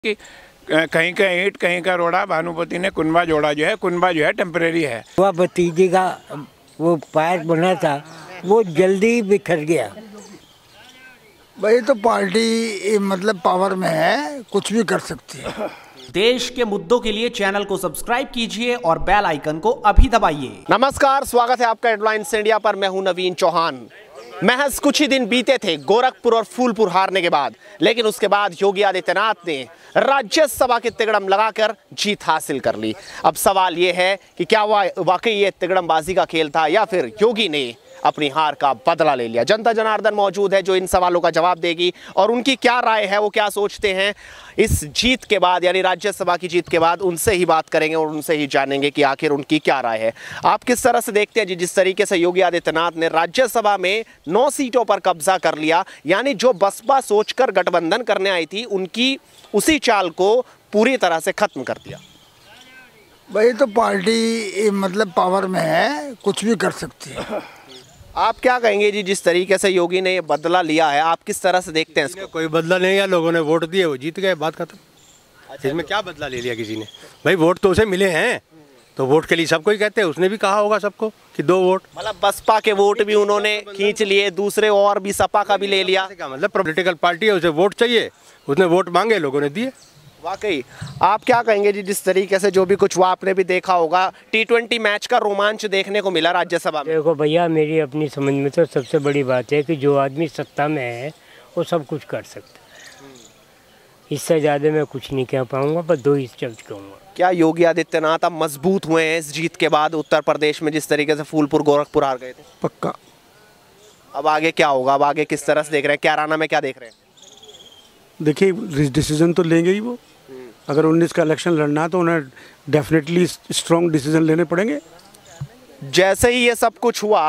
कि कहीं का ईंट कहीं का रोड़ा, भानुपति ने कुनबा जोड़ा जो है, कुनबा जो है टेम्परेरी है। वह भतीजे का वो पैर बना था वो जल्दी बिखर गया। भाई तो पार्टी मतलब पावर में है, कुछ भी कर सकती है। देश के मुद्दों के लिए चैनल को सब्सक्राइब कीजिए और बेल आइकन को अभी दबाइए। नमस्कार, स्वागत है आपका हेडलाइंस इंडिया पर। मैं हूं नवीन चौहान। महज कुछ ही दिन बीते थे गोरखपुर और फूलपुर हारने के बाद, लेकिन उसके बाद योगी आदित्यनाथ ने राज्यसभा के तिगड़म लगाकर जीत हासिल कर ली। अब सवाल यह है कि क्या वाकई ये तिगड़मबाजी का खेल था या फिर योगी ने अपनी हार का बदला ले लिया। जनता जनार्दन मौजूद है जो इन सवालों का जवाब देगी और उनकी क्या राय है, वो क्या सोचते हैं इस जीत के बाद, यानी राज्यसभा की जीत के बाद। उनसे ही बात करेंगे और उनसे ही जानेंगे कि आखिर उनकी क्या राय है। आप किस तरह से देखते हैं जी, जिस तरीके से योगी आदित्यनाथ ने राज्यसभा में 9 सीटों पर कब्जा कर लिया, यानी जो बसपा सोचकर गठबंधन करने आई थी उनकी उसी चाल को पूरी तरह से खत्म कर दिया। भाई तो पार्टी मतलब पावर में है, कुछ भी कर सकती है। आप क्या कहेंगे जी, जिस तरीके से योगी ने ये बदला लिया है, आप किस तरह से देखते हैं इसको? कोई बदला नहीं है, लोगों ने वोट दिए, वो जीत गए, बात खत्म। अच्छा, इसमें क्या बदला ले लिया किसी ने? भाई वोट तो उसे मिले हैं, तो वोट के लिए सबको ही कहते हैं। उसने भी कहा होगा सबको कि 2 वोट, मतलब बसपा के वोट भी उन्होंने खींच लिए, दूसरे और भी सपा का भी ले लिया। क्या मतलब? पॉलिटिकल पार्टी है, उसे वोट चाहिए, उसने वोट मांगे, लोगों ने दिए। वाकई आप क्या कहेंगे जी, जिस तरीके से जो भी कुछ वो आपने भी देखा होगा, T20 मैच का रोमांच देखने को मिला राज्यसभा में? देखो भैया, मेरी अपनी समझ में तो सबसे बड़ी बात है कि जो आदमी सत्ता में है वो सब कुछ कर सकता है। इससे ज़्यादा मैं कुछ नहीं कह पाऊंगा, पर 2 ही शब्द कहूँगा। क्या योगी आदित्यनाथ अब मजबूत हुए हैं इस जीत के बाद उत्तर प्रदेश में, जिस तरीके से फूलपुर गोरखपुर हार गए थे? पक्का। अब आगे क्या होगा? अब आगे किस तरह से देख रहे हैं? कैराना में क्या देख रहे हैं? देखिए, डिसीजन तो लेंगे ही वो। अगर 19 का इलेक्शन लड़ना है तो उन्हें डेफिनेटली स्ट्रॉन्ग डिसीजन लेने पड़ेंगे। जैसे ही ये सब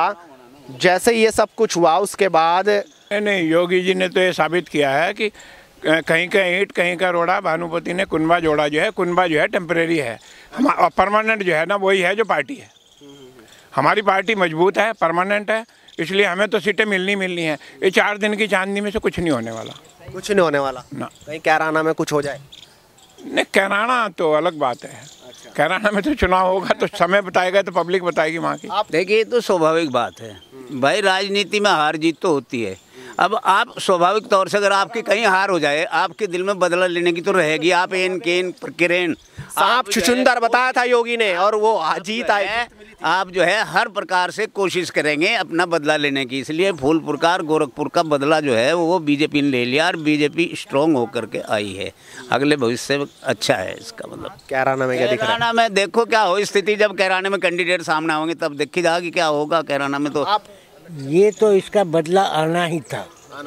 कुछ हुआ उसके बाद नहीं, योगी जी ने तो ये साबित किया है कि कहीं का ईंट कहीं का रोड़ा, भानुपति ने कुनबा जोड़ा जो है, कुनबा जो है टेम्परेरी है। हम परमानेंट जो है ना, वही है जो पार्टी है। हमारी पार्टी मजबूत है, परमानेंट है, इसलिए हमें तो सीटें मिलनी है। ये 4 दिन की चांदनी में से कुछ नहीं होने वाला। कुछ नहीं होने वाला ना। कहीं कैराना में कुछ हो जाए? नहीं, कैराना तो अलग बात है। कैराना में तो चुनाव होगा तो समय बताएगा, तो पब्लिक बताएगी वहाँ की। आप देखिए, तो स्वाभाविक बात है भाई, राजनीति में हार जीत तो होती है। अब आप स्वाभाविक तौर से अगर आपकी कहीं हार हो जाए, आपके दिल में बदला लेने की तो रहेगी। आप एन केन किरेन सांप छुछुंदर बताया था योगी ने और वो जीत आए। आप जो है हर प्रकार से कोशिश करेंगे अपना बदला लेने की। इसलिए फूलपुर का और गोरखपुर का बदला जो है वो बीजेपी ने ले लिया और बीजेपी स्ट्रांग होकर के आई है। अगले भविष्य में अच्छा है इसका मतलब। कैराना में क्या दिख रहा है? कैराना में देखो क्या हो स्थिति, जब कैराना में कैंडिडेट सामने होंगे तब देखी जाएगी क्या होगा कैराना में। तो ये तो इसका बदला आना ही था।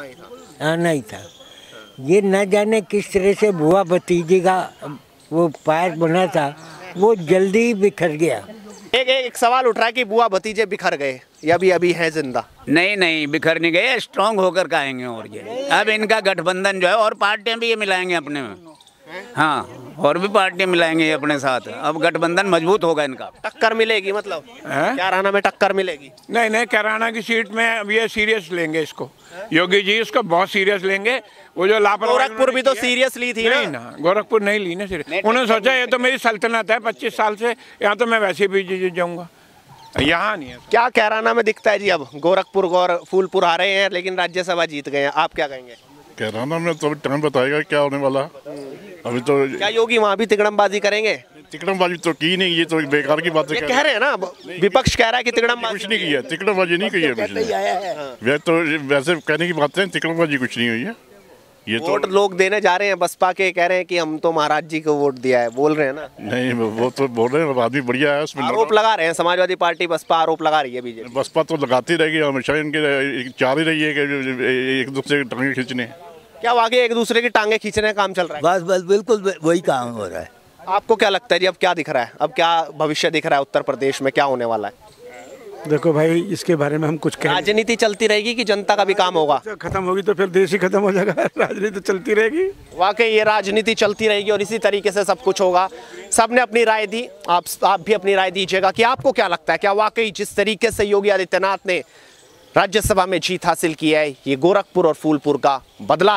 ये न जाने किस तरह से बुआ भतीजे का वो पैर बना था वो जल्दी बिखर गया। एक सवाल उठ रहा है कि बुआ भतीजे बिखर गए या अभी हैं जिंदा? नहीं, बिखर नहीं गए, स्ट्रांग होकर के आएंगे। और ये अब इनका गठबंधन जो है, और पार्टियां भी ये मिलाएंगे अपने में। हाँ, और भी पार्टियां मिलाएंगे अपने साथ। अब गठबंधन मजबूत होगा इनका। टक्कर मिलेगी मतलब? कैराना में टक्कर मिलेगी? नहीं, कैराना की सीट में अब ये सीरियस लेंगे इसको। योगी जी इसको बहुत सीरियस लेंगे। वो जो लापरवाही, गोरखपुर भी तो सीरियस ली थी ना? गोरखपुर नहीं ली ना सीरियस। उन्होंने सोचा ये तो मेरी सल्तनत है 25 साल से, यहाँ तो मैं वैसे भी जीत जाऊंगा, यहाँ नहीं है। क्या कैराना में दिखता है जी? अब गोरखपुर और फूलपुर हारे हैं लेकिन राज्यसभा जीत गए हैं, आप क्या कहेंगे? कैराना में तो टाइम बताएगा क्या होने वाला। अभी तो क्या योगी वहाँ भी तिगड़मबाजी करेंगे? तिकड़मबाजी तो की नहीं, ये तो बेकार की बात है। कह रहे हैं ना, विपक्ष कह रहा है कि तिगड़मबाजी कुछ नहीं किया, तिकड़मबाजी नहीं की है। वैसे कहने की बात है, तिकड़मबाजी कुछ नहीं हुई है। ये तो वोट लोग देने जा रहे हैं बसपा के, कह रहे हैं कि हम तो महाराज जी को वोट दिया है, बोल रहे हैं ना? नहीं, वो तो बोल रहे हैं आदमी बढ़िया है उसमें। आरोप लगा रहे हैं समाजवादी पार्टी, बसपा आरोप लगा रही है। बीजेपी बसपा तो लगाती रहेगी हमेशा, इनके 4 ही रही है कि एक दूसरे की टांगे खींचने। क्या वाकई एक दूसरे की टांगे खींचने का काम चल रहा है? बस बिल्कुल वही काम हो रहा है। आपको क्या लगता है जी, अब क्या दिख रहा है? अब क्या भविष्य दिख रहा है उत्तर प्रदेश में, क्या होने वाला है? देखो भाई, इसके बारे में हम कुछ कह। राजनीति चलती रहेगी कि जनता का भी काम होगा? खत्म होगी तो फिर देश ही खत्म हो जाएगा। राजनीति चलती रहेगी। वाकई ये राजनीति चलती रहेगी और इसी तरीके से सब कुछ होगा। सबने अपनी राय दी, आप भी अपनी राय दीजिएगा कि आपको क्या लगता है। क्या वाकई जिस तरीके से योगी आदित्यनाथ ने राज्यसभा में जीत हासिल की है, ये गोरखपुर और फूलपुर का बदला है,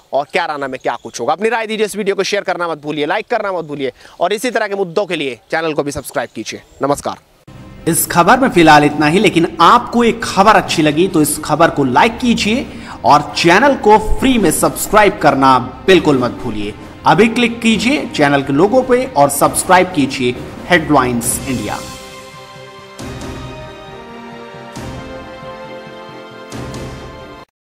और कैराना में क्या कुछ होगा। अपनी राय दीजिए, इस वीडियो को शेयर करना मत भूलिए, लाइक करना मत भूलिए और इसी तरह के मुद्दों के लिए चैनल को भी सब्सक्राइब कीजिए। नमस्कार। इस खबर में फिलहाल इतना ही, लेकिन आपको एक खबर अच्छी लगी तो इस खबर को लाइक कीजिए और चैनल को फ्री में सब्सक्राइब करना बिल्कुल मत भूलिए। अभी क्लिक कीजिए चैनल के लोगो पे और सब्सक्राइब कीजिए हेडलाइंस इंडिया।